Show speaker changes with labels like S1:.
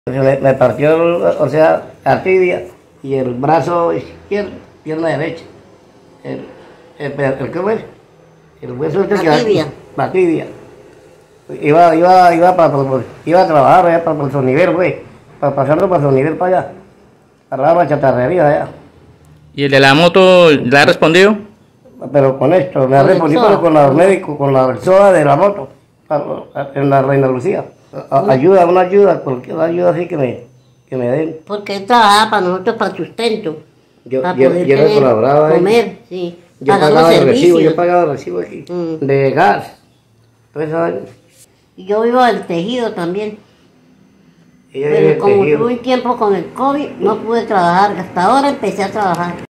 S1: Me partió, o sea, la tibia y el brazo izquierdo, pierna derecha. ¿Qué fue? El hueso este que
S2: La tibia.
S1: La tibia. Iba a trabajar allá para el Sonivel, güey. Pasando para el Sonivel para allá. Para la chatarrería allá.
S3: ¿Y el de la moto le ha respondido?
S1: Pero con esto, me ha respondido pero con los médicos, con la SOA de la moto, en la Reina Lucía. Ayuda, una ayuda, cualquier ayuda así que me den.
S2: Porque él trabajaba para nosotros, para sustento.
S1: Yo
S2: para poder
S1: me colaboraba ahí.
S2: comer, sí.
S1: Yo pagaba el recibo aquí, de gas. Entonces,
S2: Y yo vivo del tejido también.
S1: ella vive
S2: Pero
S1: del
S2: como
S1: tejido.
S2: tuve un tiempo con el COVID, no pude trabajar. Hasta ahora empecé a trabajar.